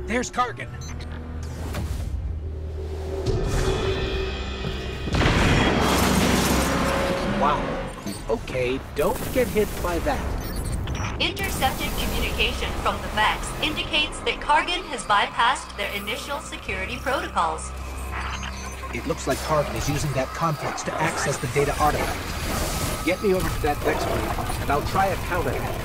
There's Kargan. Wow. Okay, don't get hit by that. Intercepted communication from the Vex indicates that Kargan has bypassed their initial security protocols. It looks like Kargan is using that complex to access the data artifact. Get me over to that Vex point, and I'll try a counterattack.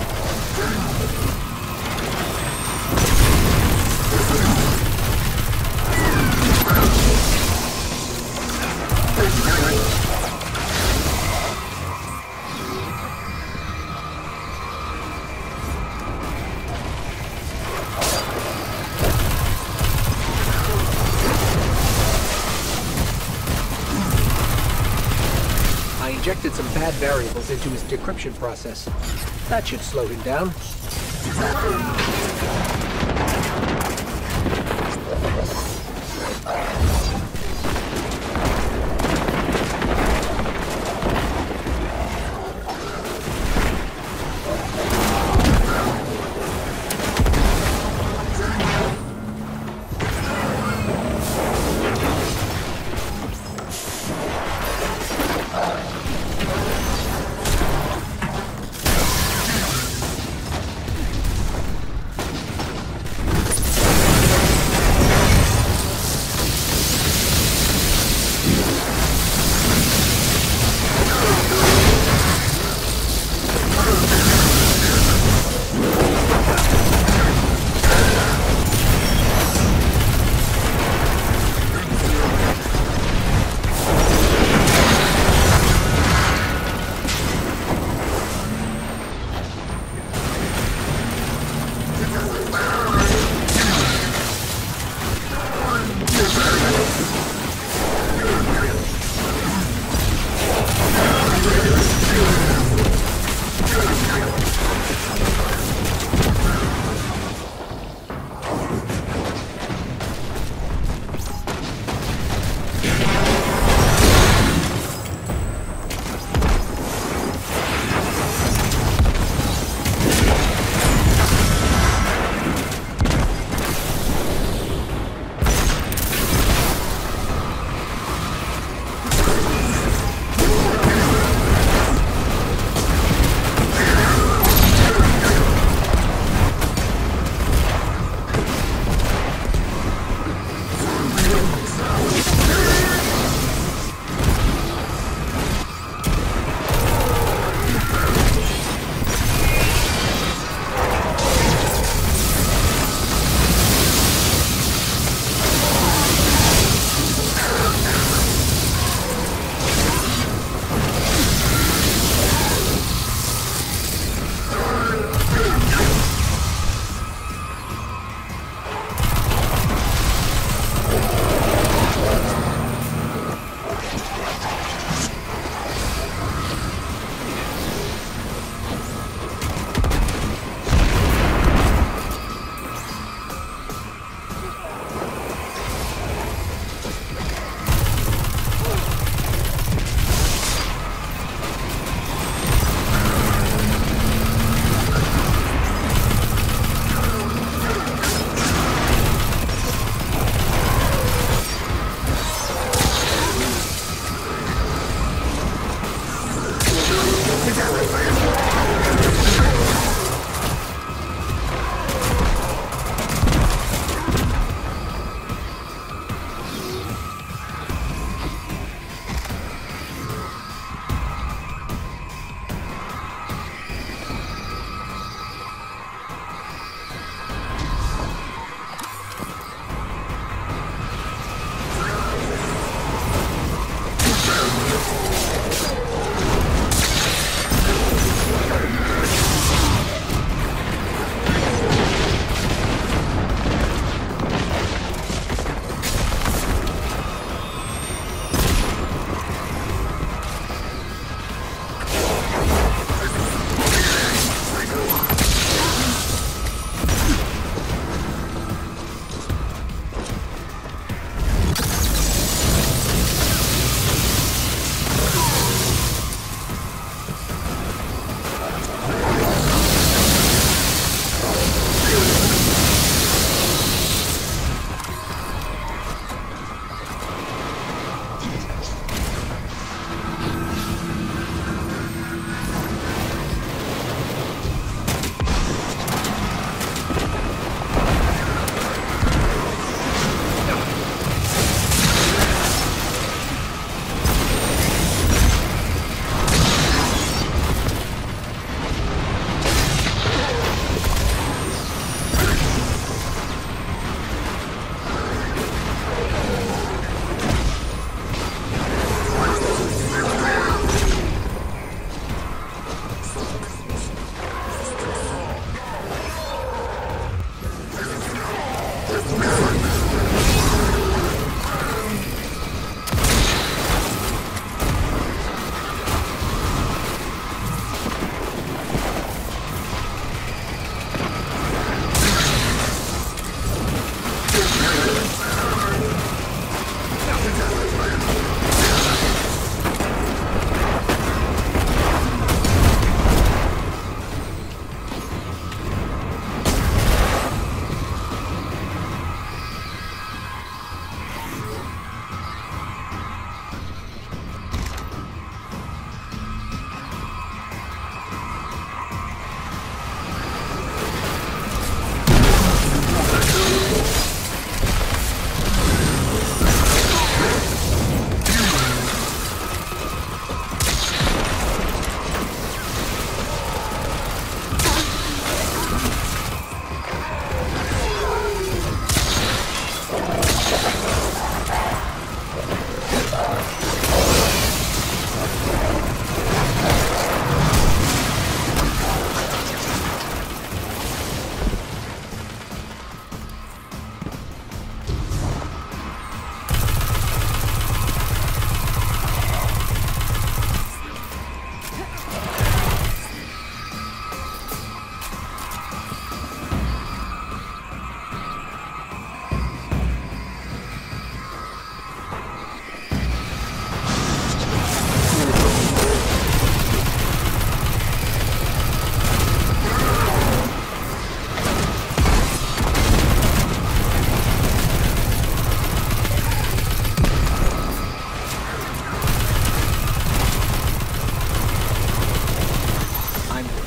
I injected some bad variables into his decryption process. That should slow him down.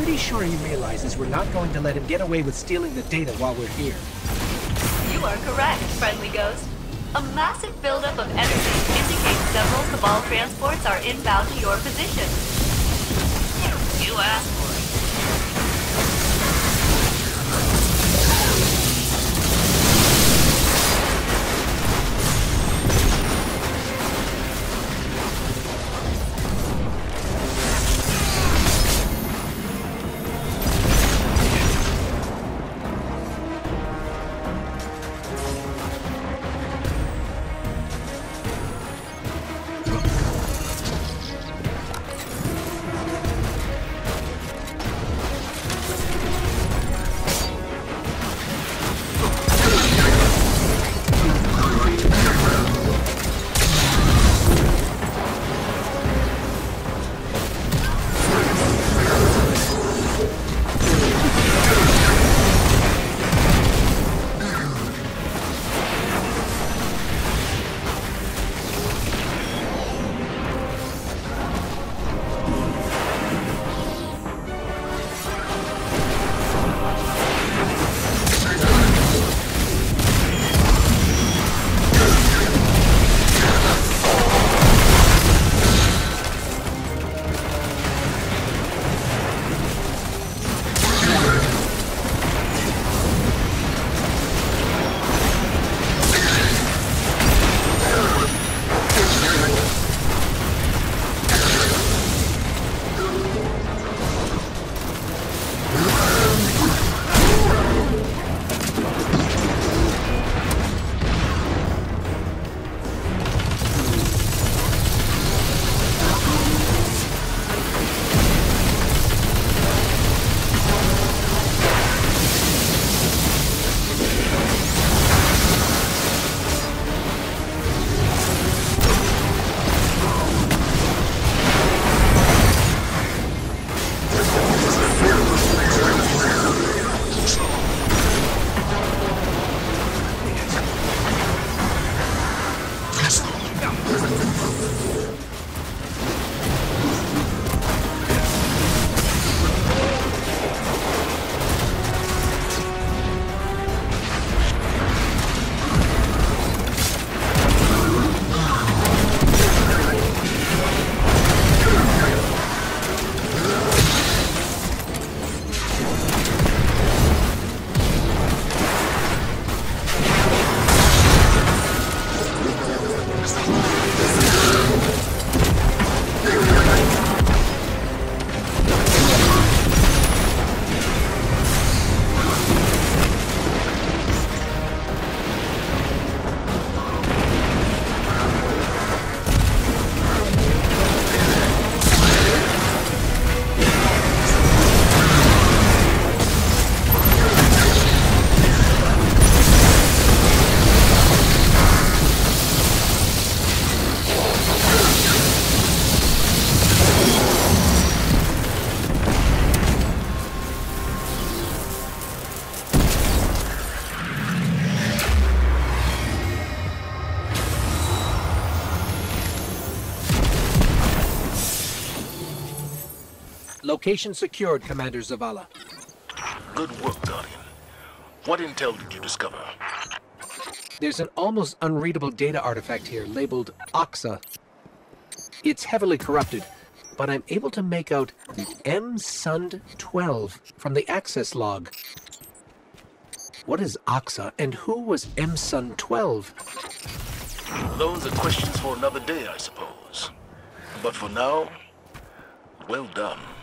pretty sure he realizes we're not going to let him get away with stealing the data while we're here. You are correct, friendly ghost. A massive buildup of energy indicates several Cabal transports are inbound to your position. You asked for it. Location secured, Commander Zavala. Good work, Guardian. What intel did you discover? There's an almost unreadable data artifact here labeled Oxa. It's heavily corrupted, but I'm able to make out M-Sund-12 from the access log. What is Oxa, and who was M-Sund-12? Those are questions for another day, I suppose. But for now, well done.